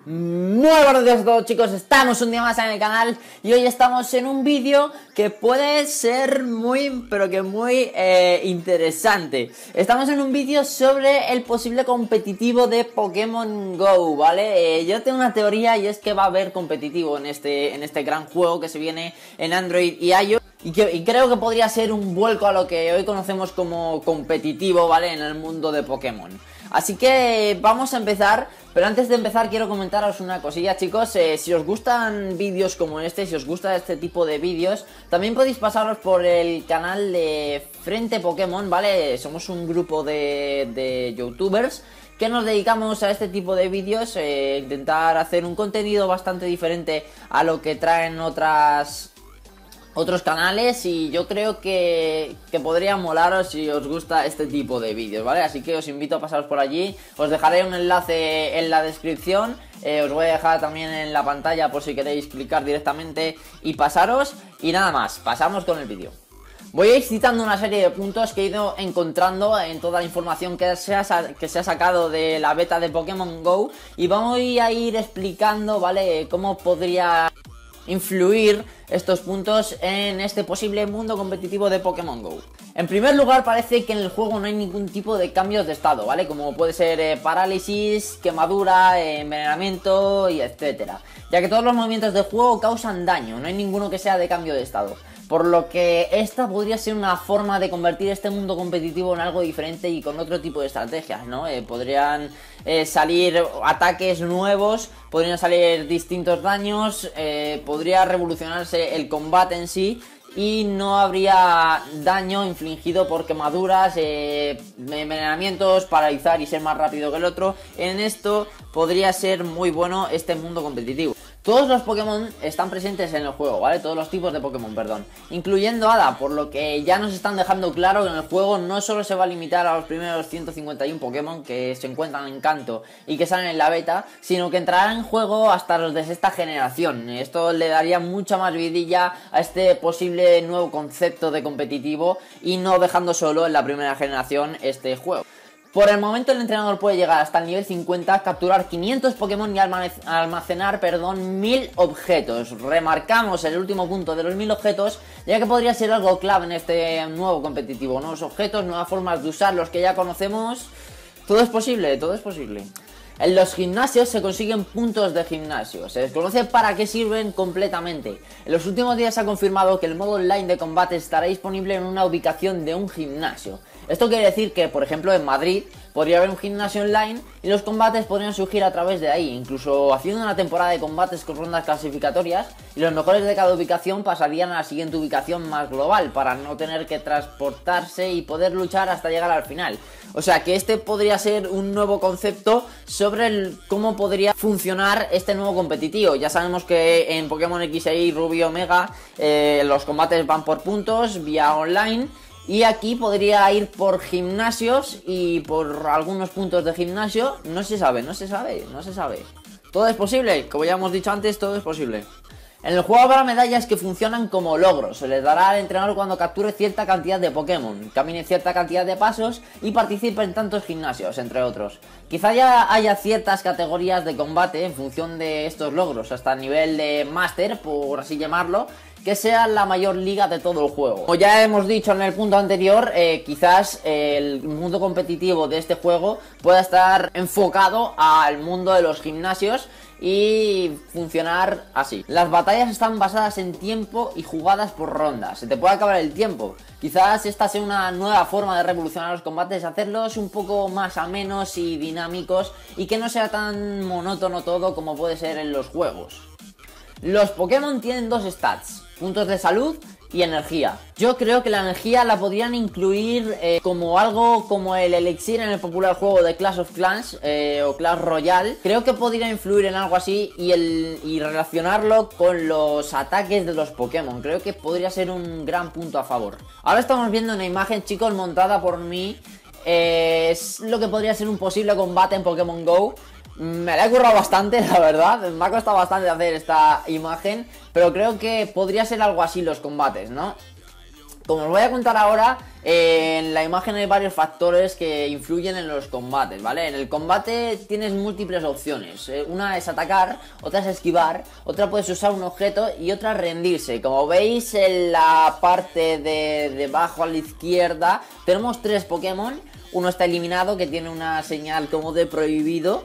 Muy buenos días a todos, chicos, estamos un día más en el canal y hoy estamos en un vídeo que puede ser muy interesante. Estamos en un vídeo sobre el posible competitivo de Pokémon GO, ¿vale? Yo tengo una teoría y es que va a haber competitivo en este gran juego que se viene en Android y iOS. Y creo que podría ser un vuelco a lo que hoy conocemos como competitivo, ¿vale? En el mundo de Pokémon. Así que vamos a empezar, pero antes de empezar quiero comentaros una cosilla, chicos. Si os gustan vídeos como este, si os gusta este tipo de vídeos, también podéis pasaros por el canal de Frente Pokémon, ¿vale? Somos un grupo de youtubers que nos dedicamos a este tipo de vídeos, intentar hacer un contenido bastante diferente a lo que traen otros canales, y yo creo que podría molaros si os gusta este tipo de vídeos, ¿vale? Así que os invito a pasaros por allí, os dejaré un enlace en la descripción, os voy a dejar también en la pantalla por si queréis clicar directamente y pasaros, y nada más, pasamos con el vídeo. Voy a ir citando una serie de puntos que he ido encontrando en toda la información que se ha sacado de la beta de Pokémon GO, y voy a ir explicando, ¿vale?, cómo podría influir estos puntos en este posible mundo competitivo de Pokémon GO. En primer lugar, parece que en el juego no hay ningún tipo de cambios de estado, ¿vale? Como puede ser parálisis, quemadura, envenenamiento y etcétera, ya que todos los movimientos del juego causan daño, no hay ninguno que sea de cambio de estado. Por lo que esta podría ser una forma de convertir este mundo competitivo en algo diferente y con otro tipo de estrategias, ¿no? Podrían salir ataques nuevos, podrían salir distintos daños, podría revolucionarse el combate en sí, y no habría daño infligido por quemaduras, envenenamientos, paralizar y ser más rápido que el otro. En esto podría ser muy bueno este mundo competitivo. Todos los Pokémon están presentes en el juego, ¿vale? Todos los tipos de Pokémon, perdón, incluyendo Hada, por lo que ya nos están dejando claro que en el juego no solo se va a limitar a los primeros 151 Pokémon que se encuentran en Kanto y que salen en la beta, sino que entrarán en juego hasta los de sexta generación. Esto le daría mucha más vidilla a este posible nuevo concepto de competitivo y no dejando solo en la primera generación este juego. Por el momento el entrenador puede llegar hasta el nivel 50, capturar 500 Pokémon y almacenar 1000 objetos. Remarcamos el último punto de los 1000 objetos, ya que podría ser algo clave en este nuevo competitivo. Nuevos objetos, nuevas formas de usar los que ya conocemos. Todo es posible, todo es posible. En los gimnasios se consiguen puntos de gimnasio, se desconoce para qué sirven completamente. En los últimos días se ha confirmado que el modo online de combate estará disponible en una ubicación de un gimnasio. Esto quiere decir que, por ejemplo, en Madrid podría haber un gimnasio online y los combates podrían surgir a través de ahí, incluso haciendo una temporada de combates con rondas clasificatorias, y los mejores de cada ubicación pasarían a la siguiente ubicación más global para no tener que transportarse y poder luchar hasta llegar al final. O sea que este podría ser un nuevo concepto sobre cómo podría funcionar este nuevo competitivo. Ya sabemos que en Pokémon XY, Rubio, Omega, los combates van por puntos, vía online. Y aquí podría ir por gimnasios y por algunos puntos de gimnasio. No se sabe. Todo es posible, como ya hemos dicho antes, todo es posible. En el juego habrá medallas que funcionan como logros. Se les dará al entrenador cuando capture cierta cantidad de Pokémon, camine cierta cantidad de pasos y participe en tantos gimnasios, entre otros. Quizá ya haya ciertas categorías de combate en función de estos logros, hasta el nivel de Master, por así llamarlo, que sea la mayor liga de todo el juego. Como ya hemos dicho en el punto anterior, quizás el mundo competitivo de este juego pueda estar enfocado al mundo de los gimnasios y funcionar así. Las batallas están basadas en tiempo y jugadas por rondas. Se te puede acabar el tiempo. Quizás esta sea una nueva forma de revolucionar los combates, hacerlos un poco más amenos y dinámicos y que no sea tan monótono todo como puede ser en los juegos. Los Pokémon tienen dos stats: puntos de salud y energía. Yo creo que la energía la podrían incluir como algo como el elixir en el popular juego de Clash of Clans o Clash Royale. Creo que podría influir en algo así y relacionarlo con los ataques de los Pokémon. Creo que podría ser un gran punto a favor. Ahora estamos viendo una imagen, chicos, montada por mí. Es lo que podría ser un posible combate en Pokémon GO. Me la he currado bastante, la verdad. Me ha costado bastante hacer esta imagen, pero creo que podría ser algo así los combates, ¿no? Como os voy a contar ahora, en la imagen hay varios factores que influyen en los combates, ¿vale? En el combate tienes múltiples opciones. Una es atacar, otra es esquivar, otra puedes usar un objeto y otra rendirse. Como veis en la parte de debajo a la izquierda tenemos 3 Pokémon. Uno está eliminado, que tiene una señal como de prohibido.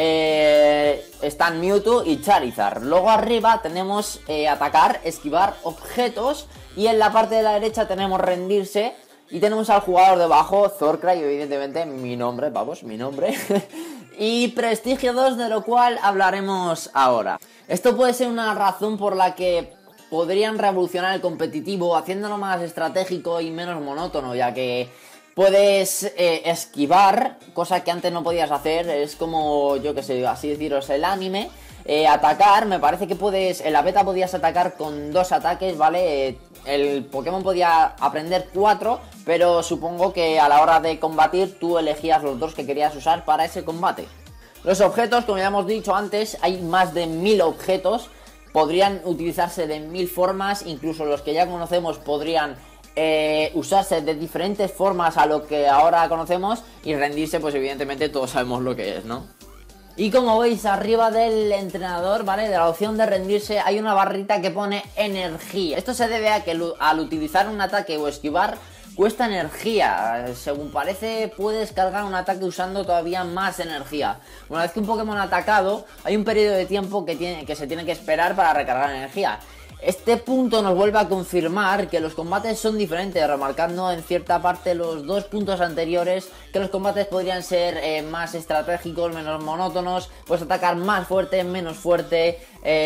Están Mewtwo y Charizard. Luego arriba tenemos atacar, esquivar objetos. Y en la parte de la derecha tenemos rendirse. Y tenemos al jugador debajo, Zorcry, evidentemente mi nombre, vamos, mi nombre. Y prestigio 2, de lo cual hablaremos ahora. Esto puede ser una razón por la que podrían revolucionar el competitivo, haciéndolo más estratégico y menos monótono, ya que puedes esquivar, cosa que antes no podías hacer. Es como, yo que sé, así deciros, el anime. Atacar, me parece que puedes, en la beta podías atacar con 2 ataques, ¿vale? El Pokémon podía aprender 4, pero supongo que a la hora de combatir tú elegías los 2 que querías usar para ese combate. Los objetos, como ya hemos dicho antes, hay más de 1000 objetos, podrían utilizarse de 1000 formas, incluso los que ya conocemos podrían usarse de diferentes formas a lo que ahora conocemos, y rendirse, pues evidentemente todos sabemos lo que es, ¿no? Y como veis arriba del entrenador, ¿vale? De la opción de rendirse hay una barrita que pone energía. Esto se debe a que al utilizar un ataque o esquivar cuesta energía. Según parece puedes cargar un ataque usando todavía más energía. Una vez que un Pokémon ha atacado hay un periodo de tiempo que se tiene que esperar para recargar energía. Este punto nos vuelve a confirmar que los combates son diferentes, remarcando en cierta parte los 2 puntos anteriores, que los combates podrían ser más estratégicos, menos monótonos, pues atacar más fuerte, menos fuerte,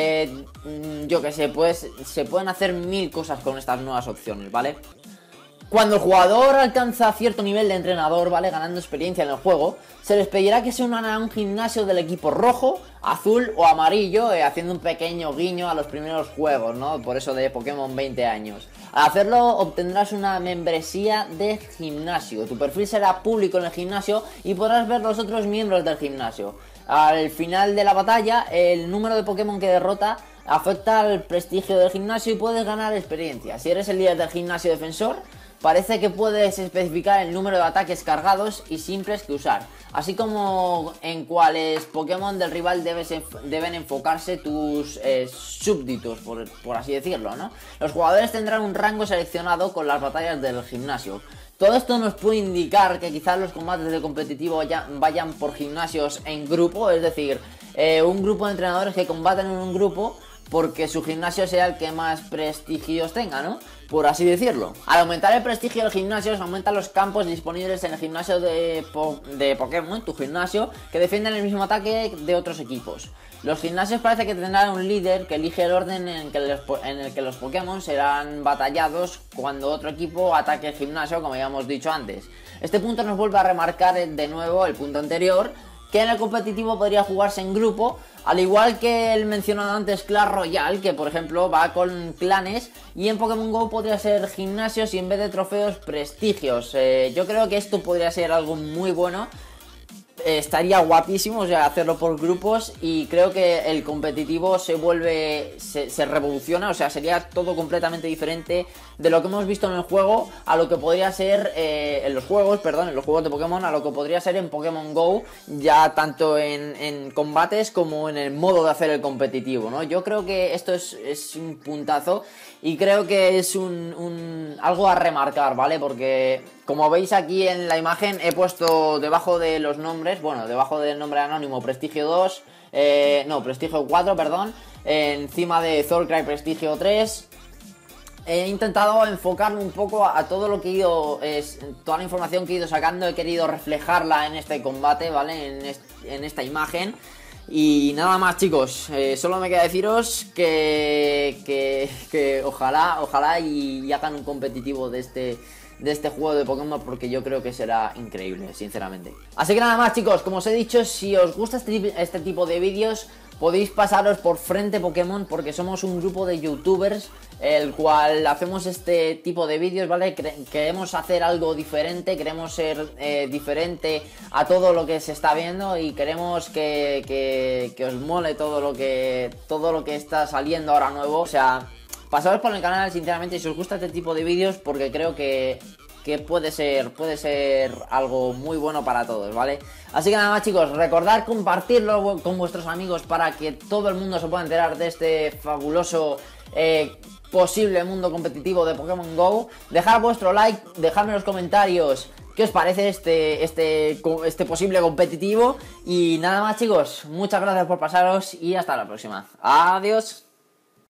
yo que sé, pues se pueden hacer 1000 cosas con estas nuevas opciones, ¿vale? Cuando el jugador alcanza cierto nivel de entrenador, ¿vale? Ganando experiencia en el juego, se les pedirá que se unan a un gimnasio del equipo rojo, azul o amarillo, haciendo un pequeño guiño a los primeros juegos, ¿no? Por eso de Pokémon 20 años. Al hacerlo obtendrás una membresía de gimnasio. Tu perfil será público en el gimnasio y podrás ver los otros miembros del gimnasio. Al final de la batalla, el número de Pokémon que derrota afecta al prestigio del gimnasio y puedes ganar experiencia. Si eres el líder del gimnasio defensor, parece que puedes especificar el número de ataques cargados y simples que usar, así como en cuáles Pokémon del rival deben enfocarse tus súbditos, por así decirlo, ¿no? Los jugadores tendrán un rango seleccionado con las batallas del gimnasio. Todo esto nos puede indicar que quizás los combates de competitivo vayan por gimnasios en grupo, es decir, un grupo de entrenadores que combaten en un grupo porque su gimnasio sea el que más prestigios tenga, ¿no? Por así decirlo. Al aumentar el prestigio del gimnasio, se aumentan los campos disponibles en el gimnasio de Pokémon, tu gimnasio, que defienden el mismo ataque de otros equipos. Los gimnasios parece que tendrán un líder que elige el orden en el que los Pokémon serán batallados cuando otro equipo ataque el gimnasio, como ya hemos dicho antes. Este punto nos vuelve a remarcar de nuevo el punto anterior, que en el competitivo podría jugarse en grupo, al igual que el mencionado antes Clash Royale, que por ejemplo va con clanes, y en Pokémon GO podría ser gimnasios y en vez de trofeos, prestigios. Yo creo que esto podría ser algo muy bueno. Estaría guapísimo, o sea, hacerlo por grupos, y creo que el competitivo se revoluciona, o sea, sería todo completamente diferente de lo que hemos visto en el juego a lo que podría ser en los juegos de Pokémon, a lo que podría ser en Pokémon GO, ya tanto en combates como en el modo de hacer el competitivo, ¿no? Yo creo que esto es un puntazo y creo que es algo a remarcar, ¿vale? Porque como veis aquí en la imagen he puesto debajo de los nombres, bueno, debajo del nombre anónimo Prestigio 2, Prestigio 4, perdón, encima de Zorcry Prestigio 3. He intentado enfocarme un poco a todo lo que he ido, toda la información que he ido sacando, he querido reflejarla en este combate, ¿vale? En esta imagen. Y nada más, chicos, solo me queda deciros que ojalá y hagan un competitivo de este juego de Pokémon, porque yo creo que será increíble, sinceramente. Así que nada más, chicos, como os he dicho, si os gusta este tipo de vídeos, podéis pasaros por Frente Pokémon, porque somos un grupo de youtubers el cual hacemos este tipo de vídeos, ¿vale? Queremos hacer algo diferente, queremos ser diferente a todo lo que se está viendo, y queremos que os mole todo lo que está saliendo ahora nuevo. O sea, pasaros por el canal, sinceramente, si os gusta este tipo de vídeos, porque creo que puede ser algo muy bueno para todos, ¿vale? Así que nada más, chicos, recordad compartirlo con vuestros amigos para que todo el mundo se pueda enterar de este fabuloso posible mundo competitivo de Pokémon GO. Dejad vuestro like, dejadme en los comentarios qué os parece este posible competitivo. Y nada más, chicos, muchas gracias por pasaros y hasta la próxima. Adiós.